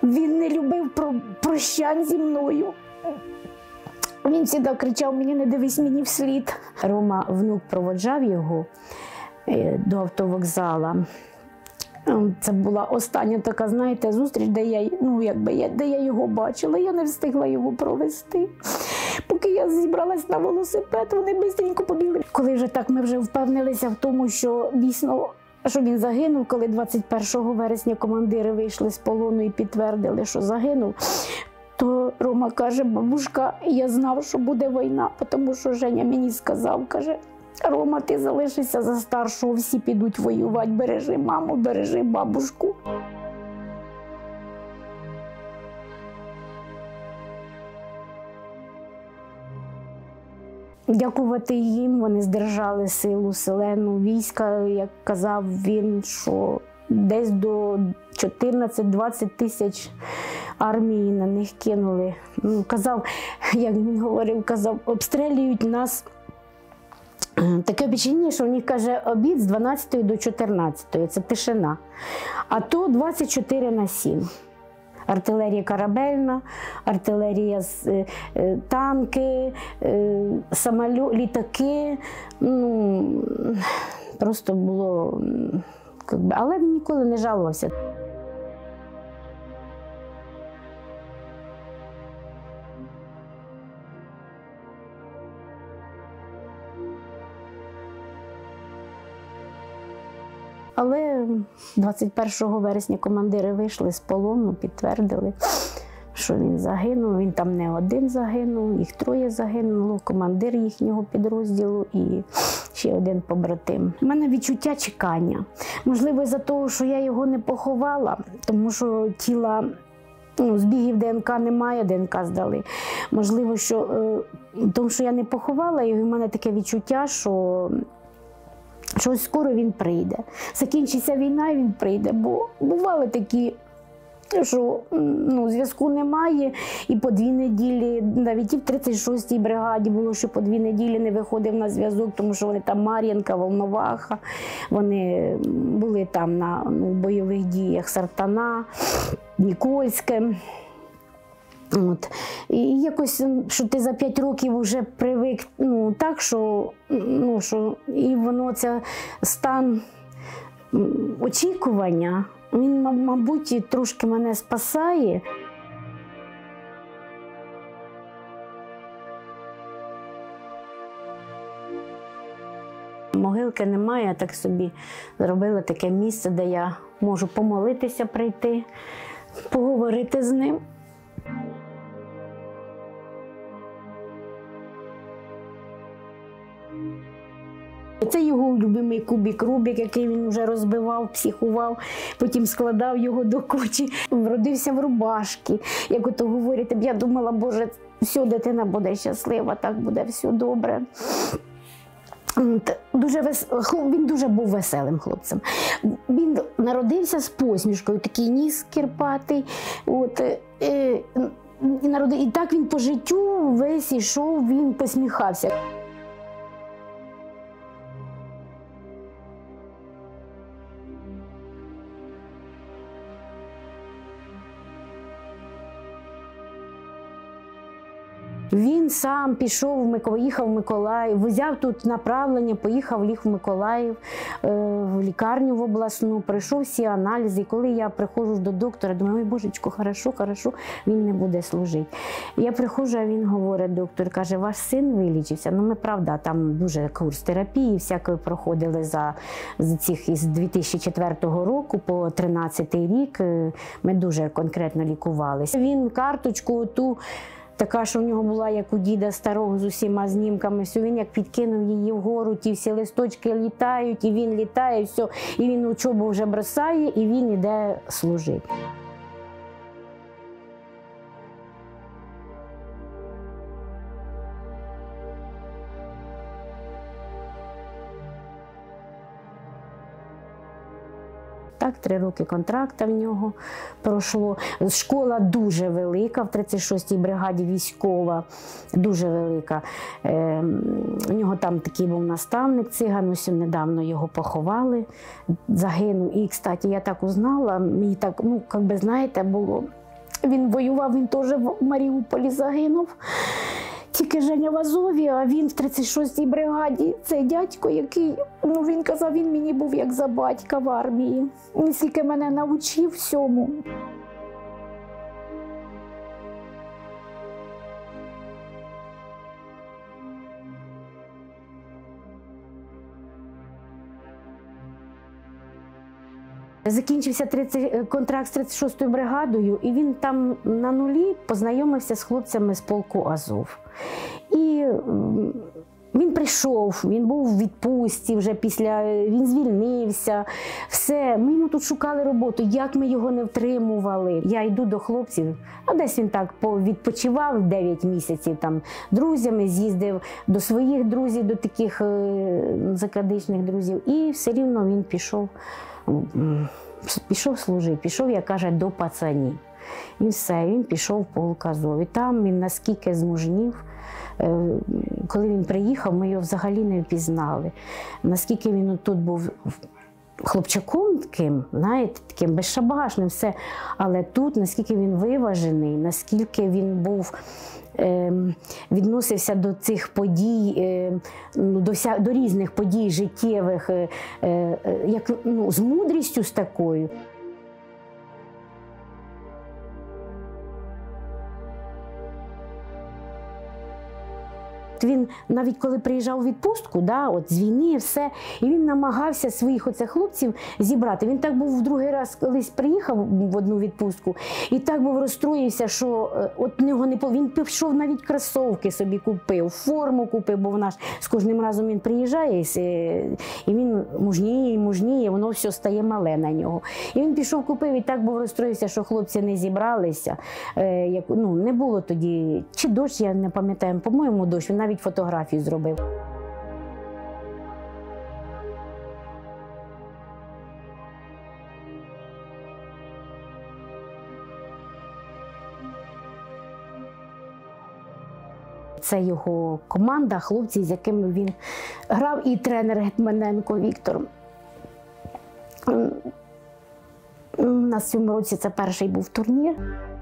Він не любив прощань зі мною. Він завжди кричав: мені не дивись мені вслід. Рома, внук, проводжав його до автовокзала. Це була остання така, знаєте, зустріч, де я його бачила. Я не встигла його провести. Поки я зібралась на велосипед, вони швидко побігли. Коли вже так ми вже впевнилися в тому, що дійсно, що він загинув, коли 21 вересня командири вийшли з полону і підтвердили, що загинув, то Рома каже: бабушка, я знав, що буде війна, тому що Женя мені сказав, каже: Рома, ти залишишся за старшого, всі підуть воювати, бережи маму, бережи бабушку. Дякувати їм, вони здержали силу селену війська. Як казав він, що десь до 14-20 тисяч армії на них кинули. Казав, як він говорив, казав, обстрілюють нас. Таке впечатлення, що у них, каже, обід з 12 до 14, це тишина. А то 24/7. Артилерія корабельна, артилерія, танки, літаки. Просто було, але він ніколи не жалувався. Але 21 вересня командири вийшли з полону, підтвердили, що він загинув. Він там не один загинув, їх 3 загинуло, командир їхнього підрозділу і ще один побратим. У мене відчуття чекання. Можливо, із-за того, що я його не поховала, тому що тіла, збігів ДНК немає, ДНК здали. Можливо, що тому що я не поховала його, і в мене таке відчуття, що скоро він прийде. Закінчиться війна, і він прийде, бо бували такі, що зв'язку немає, і по 2 неділі, навіть і в 36-й бригаді було, що по 2 неділі не виходив на зв'язок, тому що вони там Мар'їнка, Волноваха, вони були там на бойових діях, Сартана, Нікольське. І якось, що ти за 5 років вже привик так, що і воно, це стан очікування, він, мабуть, трошки мене спасає. Могилки немає, я так собі зробила таке місце, де я можу помолитися, прийти, поговорити з ним. Це його улюблений кубик Рубік, який він вже розбивав, психував, потім складав його до кучі. Вродився в рубашки. Як ото говорять, я думала, Боже, все, дитина буде щаслива, так буде все добре. Він дуже був веселим хлопцем. Він народився з посмішкою, такий ніс кирпатий. І так він по життю весь ішов, він посміхався. Він сам пішов, поїхав в Миколаїв, взяв тут направлення, поїхав, ліг в Миколаїв, в лікарню в обласну, пройшов всі аналізи. І коли я приходжу до доктора, думаю, ой, Божечко, хорошо, він не буде служити. Я приходжу, а він говорить, доктор, каже, ваш син вилічився. Ми, правда, там дуже курс терапії всякої проходили із 2004 року по 2013 рік. Ми дуже конкретно лікувалися. Він карточку ту, така, що в нього була, як у діда старого, з усіма знімками, все, він як підкинув її вгору, ті всі листочки літають, і він літає, все, і він учобу вже бросає, і він іде служити. Так, 3 роки контракту в нього пройшло. Школа дуже велика, в 36-й бригаді військова, дуже велика. У нього там такий був наставник циган, ось недавно його поховали, загинув. І, кстати, я так узнала, мені так, знаєте, було Він воював, він теж в Маріуполі загинув. Тільки Женя в Азові, а він в 36-й бригаді. Цей дядько, який, він казав, він мені був як за батька в армії. Він стільки мене навчив всьому. Закінчився контракт з 36-ю бригадою, і він там на нулі познайомився з хлопцями з полку Азов. І він прийшов, він був у відпустці, він звільнився, все. Ми йому тут шукали роботу, як ми його не втримували. Я йду до хлопців, а десь він так відпочивав 9 місяців, там, друзями з'їздив до своїх друзів, до таких закадичних друзів, і все рівно він пішов служити, пішов, як кажуть, до пацанів. І все, він пішов в полк Азов. І там він наскільки змужнів. Коли він приїхав, ми його взагалі не впізнали. Наскільки він тут був хлопчаком таким, знаєте, таким безшабашним, все. Але тут, наскільки він виважений, наскільки він був, відносився до цих подій, до різних подій життєвих, з мудрістю з такою. Він навіть коли приїжджав у відпустку, з війни, все, і він намагався своїх хлопців зібрати. Він так був в другий раз колись приїхав в одну відпустку, і так був розстроївся, що він пішов навіть кросівки собі купив, форму купив, бо вона ж з кожним разом він приїжджає, і він мужніє, воно все стає мале на нього. І він пішов купив, і так був розстроївся, що хлопці не зібралися. Не було тоді, чи дощ, я не пам'ятаю, по-моєму, дощ, він навіть фотографію зробив. Це його команда, хлопці, з якими він грав, і тренер Гетманенко Віктор. У нас в цьому році це перший був турнір.